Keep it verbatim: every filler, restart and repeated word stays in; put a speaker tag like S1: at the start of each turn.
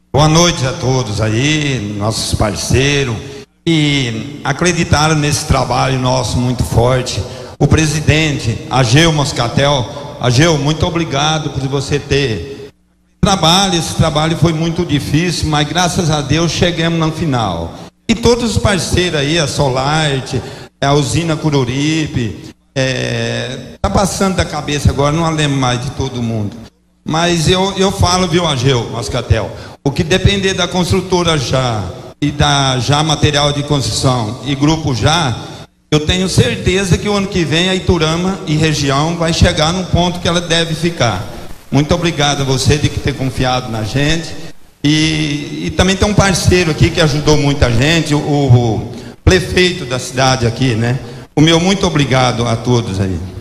S1: Boa noite a todos aí, nossos parceiros, e acreditaram nesse trabalho nosso muito forte. O presidente, Ageu Moscatel. Ageu, muito obrigado por você ter trabalho. Esse trabalho foi muito difícil, mas graças a Deus chegamos no final. E todos os parceiros aí, a Solarte, a usina Cururipe, é, tá passando da cabeça agora, não lembro mais de todo mundo. Mas eu, eu falo, viu, Ageu Moscatel, o que depender da construtora Já e da Já Material de Construção e Grupo Já, eu tenho certeza que o ano que vem a Iturama e região vai chegar num ponto que ela deve ficar. Muito obrigado a você de ter confiado na gente. E, e também tem um parceiro aqui que ajudou muita gente, o, o prefeito da cidade aqui, né? O meu muito obrigado a todos aí.